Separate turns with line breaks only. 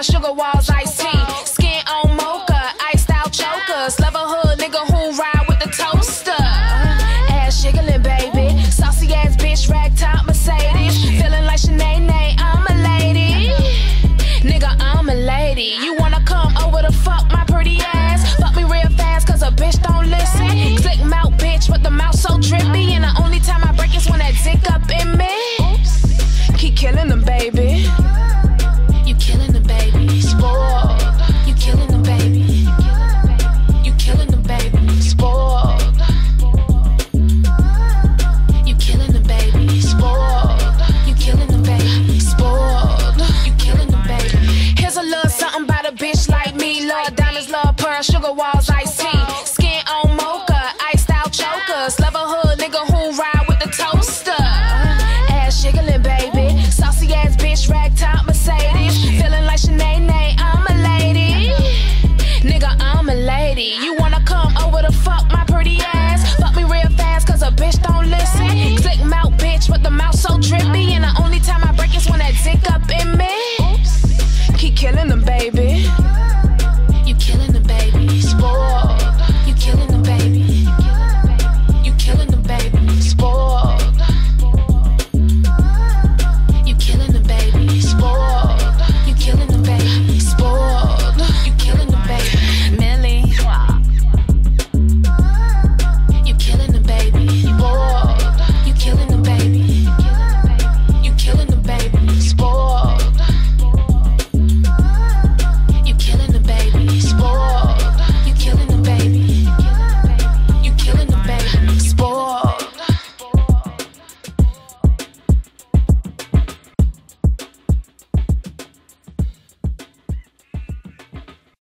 pearl, sugar walls, iced tea. Skin on mocha, iced out chokers. Love a hood nigga who ride with the toaster. Ass jiggling, baby. Saucy ass bitch, rag top Mercedes. Feeling like Sinead, I'm a lady. Nigga, I'm a lady. You wanna come over to fuck my pretty ass? Fuck me real fast, cause a bitch don't listen. Slick mouth bitch, but the mouth so drippy. And the only time I break is when that dick up in me. Keep killing them, baby. You killing them, baby. Spoiled. You killing them, baby. You killing them, baby. Spoiled. You killing them, baby. Spoiled. You killing them, baby. Spoiled. You killing them, baby. Here's a little something about a bitch like me. Love diamonds, love pearl, sugar walls, iced tea. Skin on mocha, iced out chokers. Love a hood nigga who ride with the toaster. Ass jiggling, baby. Saucy ass bitch, rag top Mercedes. Feeling like Sinead, I'm a lady. Nigga, I'm a lady. You wanna come over to fuck my pretty ass? Fuck me real fast, cause a bitch don't listen. Slick mouth bitch, but the mouth so drippy. And the only time I break is when that dick up